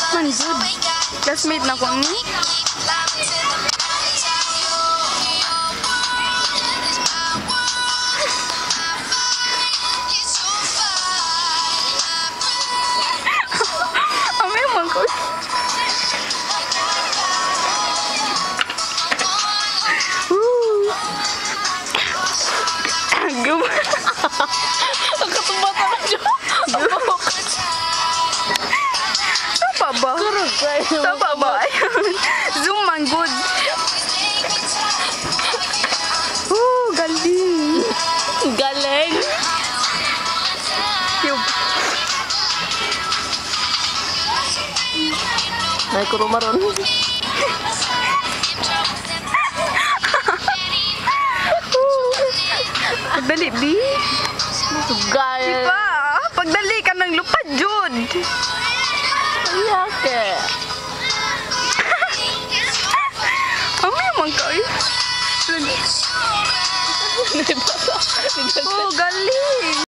Manjud. Classmate na ko ni. Amay man ko. Gum. Ang katumbatan na siya. Tapa ba? Tapa ba? Zoom man good. Galing. Galing. Yup. May kurumaron. Pagdali, B. Gal. Diba? Pagdali ka ng lupad, Jud. Yake. Amay man ka, eh. Oh, galing.